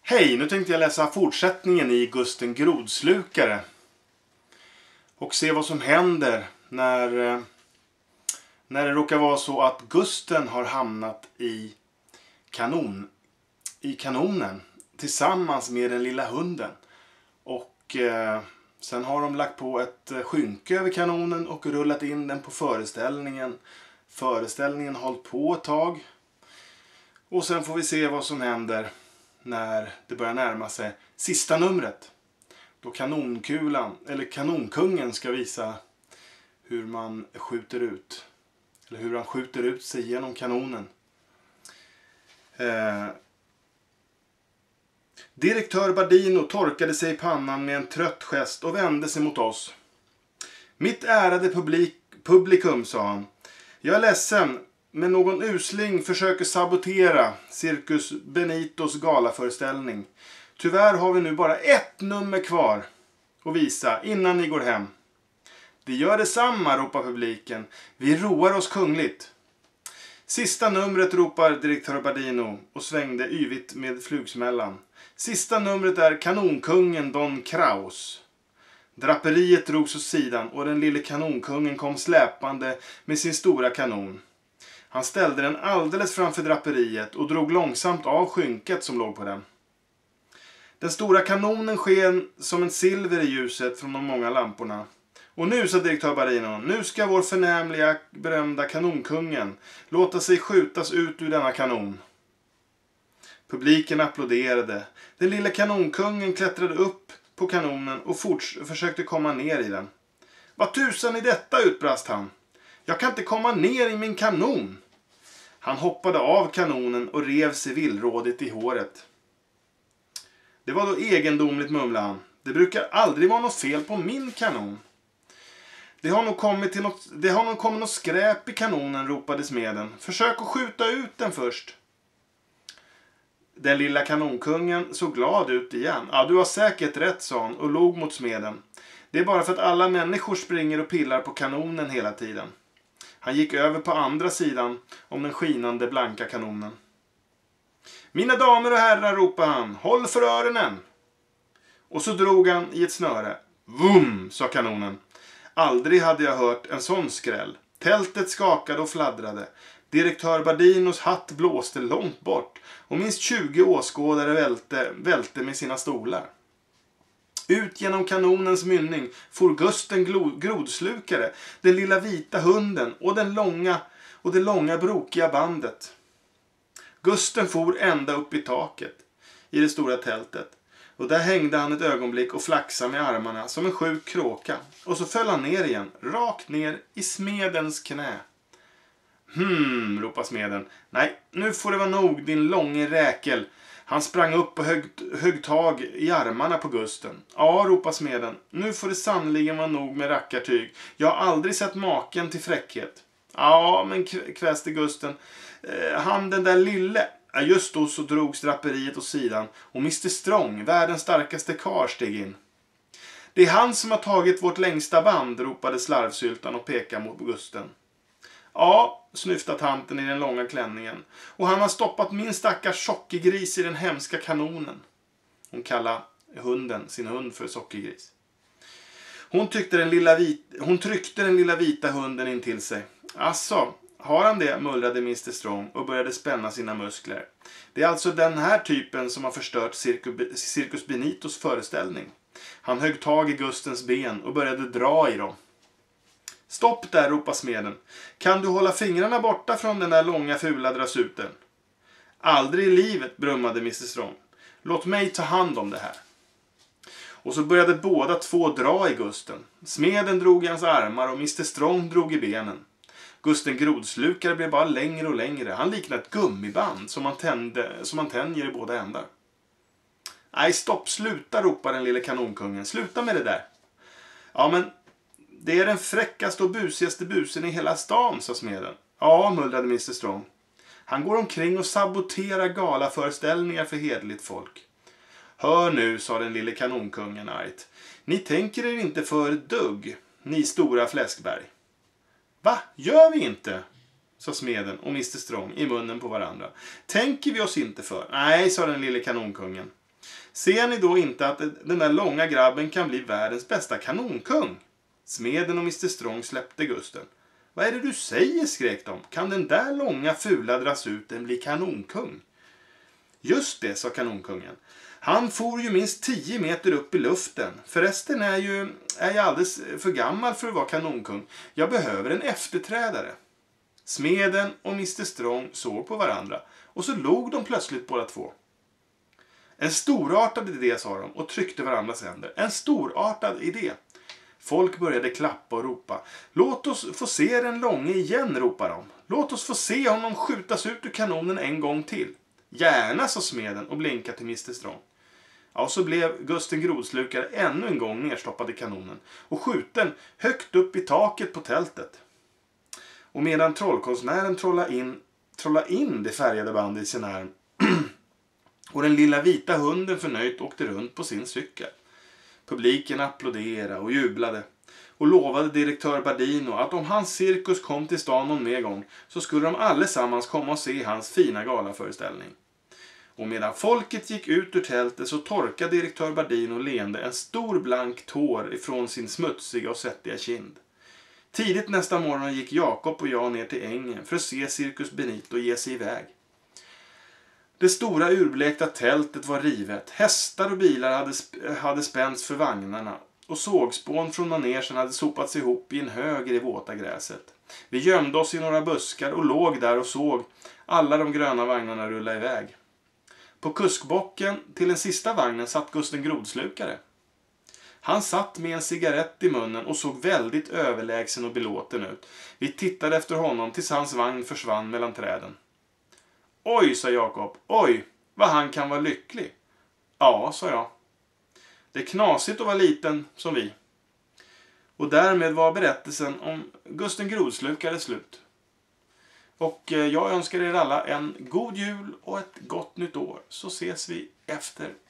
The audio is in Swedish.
Hej, nu tänkte jag läsa fortsättningen i Gusten Grodslukare. Och se vad som händer när det råkar vara så att Gusten har hamnat i kanonen tillsammans med den lilla hunden. Och sen har de lagt på ett skynke över kanonen och rullat in den på föreställningen. Föreställningen har hållit på ett tag. Och sen får vi se vad som händer när det börjar närma sig sista numret. Då kanonkungen ska visa hur man skjuter ut. Eller hur han skjuter ut sig genom kanonen. Direktör Bardino torkade sig i pannan med en trött gest och vände sig mot oss. Mitt ärade publikum, sa han. Jag är ledsen, men någon usling försöker sabotera Cirkus Benitos galaföreställning. Tyvärr har vi nu bara ett nummer kvar att visa innan ni går hem. Det gör detsamma, ropar publiken. Vi roar oss kungligt. Sista numret, ropar direktör Bardino och svängde yvigt med flugsmällan. Sista numret är kanonkungen Don Kraus. Draperiet drogs åt sidan och den lille kanonkungen kom släpande med sin stora kanon. Han ställde den alldeles framför draperiet och drog långsamt av skynket som låg på den. Den stora kanonen sken som en silver i ljuset från de många lamporna. Och nu, sa direktör Bardino, nu ska vår förnämliga berömda kanonkungen låta sig skjutas ut ur denna kanon. Publiken applåderade. Den lilla kanonkungen klättrade upp på kanonen och försökte komma ner i den. Vad tusan är detta, utbrast han. Jag kan inte komma ner i min kanon. Han hoppade av kanonen och rev sig villrådigt i håret. Det var då egendomligt, mumlade han. Det brukar aldrig vara något fel på min kanon. Det har nog kommit något skräp i kanonen, ropade smeden. Försök att skjuta ut den först. Den lilla kanonkungen såg glad ut igen. Ja, du har säkert rätt, sa han och log mot smeden. Det är bara för att alla människor springer och pillar på kanonen hela tiden. Han gick över på andra sidan om den skinande blanka kanonen. Mina damer och herrar, ropade han, håll för öronen. Och så drog han i ett snöre. Vum, sa kanonen. Aldrig hade jag hört en sån skräll. Tältet skakade och fladdrade. Direktör Bardinos hatt blåste långt bort och minst 20 åskådare välte med sina stolar. Ut genom kanonens mynning for Gusten Grodslukare, den lilla vita hunden och det långa brokiga bandet. Gusten for ända upp i taket i det stora tältet. Och där hängde han ett ögonblick och flaxade med armarna som en sjuk kråka. Och så föll han ner igen, rakt ner i smedens knä. Ropade smeden. Nej, nu får det vara nog, din långe räkel. Han sprang upp och högg tag i armarna på Gusten. Ja, ropade smeden. Nu får det sannoliken vara nog med rackartyg. Jag har aldrig sett maken till fräckhet. Ja, men kväste Gusten. Han den där lille. Ja, just då så drogs draperiet åt sidan och Mr. Strong, världens starkaste karl, steg in. Det är han som har tagit vårt längsta band, ropade slarvsyltan och pekade mot Gusten. Ja, snyftade tanten i den långa klänningen. Och han har stoppat min stackars sockergris i den hemska kanonen. Hon kallade sin hund för sockergris. Hon tryckte den lilla vita hunden in till sig. Asså, har han det, mullrade Mr. Strong och började spänna sina muskler. Det är alltså den här typen som har förstört Cirkus Benitos föreställning. Han högg tag i Gustens ben och började dra i dem. Stopp där, ropade smeden. Kan du hålla fingrarna borta från den där långa fula drasuten? Aldrig i livet, brummade Mr. Strong. Låt mig ta hand om det här. Och så började båda två dra i Gusten. Smeden drog i hans armar och Mr. Strong drog i benen. Gusten Grodslukare blev bara längre och längre. Han liknade ett gummiband som man tänjer i båda ändar. Nej, stopp, sluta, ropade den lille kanonkungen. Sluta med det där. Ja, men det är den fräckaste och busigaste busen i hela stan, sa smeden. Ja, mullrade Mr. Strong. Han går omkring och saboterar galaföreställningar för hederligt folk. Hör nu, sa den lille kanonkungen argt. Ni tänker er inte för dugg, ni stora fläskberg. Va, gör vi inte? Sa smeden och Mr. Strong i munnen på varandra. Tänker vi oss inte för? Nej, sa den lille kanonkungen. Ser ni då inte att den där långa grabben kan bli världens bästa kanonkung? Smeden och Mr Strong släppte Gusten. Vad är det du säger, skrek de. Kan den där långa fula dras ut en bli kanonkung? Just det, sa kanonkungen. Han for ju minst 10 meter upp i luften. Förresten är jag alldeles för gammal för att vara kanonkung. Jag behöver en efterträdare. Smeden och Mr Strong såg på varandra. Och så log de plötsligt båda två. En storartad idé, sa de och tryckte varandras händer. En storartad idé. Folk började klappa och ropa. Låt oss få se den långe igen, ropade de. Låt oss få se honom skjutas ut ur kanonen en gång till. Gärna, sa smeden och blinkade till Mr Strong. Ja, och så blev Gusten Grodslukare ännu en gång nedstoppad i kanonen och skjuten högt upp i taket på tältet. Och medan trollkonstnären trollade in det färgade bandet i sin arm och den lilla vita hunden förnöjt åkte runt på sin cykel. Publiken applåderade och jublade och lovade direktör Bardino att om hans cirkus kom till stan någon mer gång så skulle de allesammans komma och se hans fina galaföreställning. Och medan folket gick ut ur tältet så torkade direktör Bardino leende en stor blank tår ifrån sin smutsiga och svettiga kind. Tidigt nästa morgon gick Jakob och jag ner till ängen för att se Cirkus Benito ge sig iväg. Det stora urblekta tältet var rivet. Hästar och bilar hade spänts för vagnarna. Och sågspån från manegen hade sopats ihop i en hög i det våta gräset. Vi gömde oss i några buskar och låg där och såg alla de gröna vagnarna rulla iväg. På kuskbocken till den sista vagnen satt Gusten Grodslukare. Han satt med en cigarett i munnen och såg väldigt överlägsen och belåten ut. Vi tittade efter honom tills hans vagn försvann mellan träden. Oj, sa Jakob. Oj, vad han kan vara lycklig. Ja, sa jag. Det är knasigt att vara liten som vi. Och därmed var berättelsen om Gusten Grodslukare slut. Och jag önskar er alla en god jul och ett gott nytt år. Så ses vi efter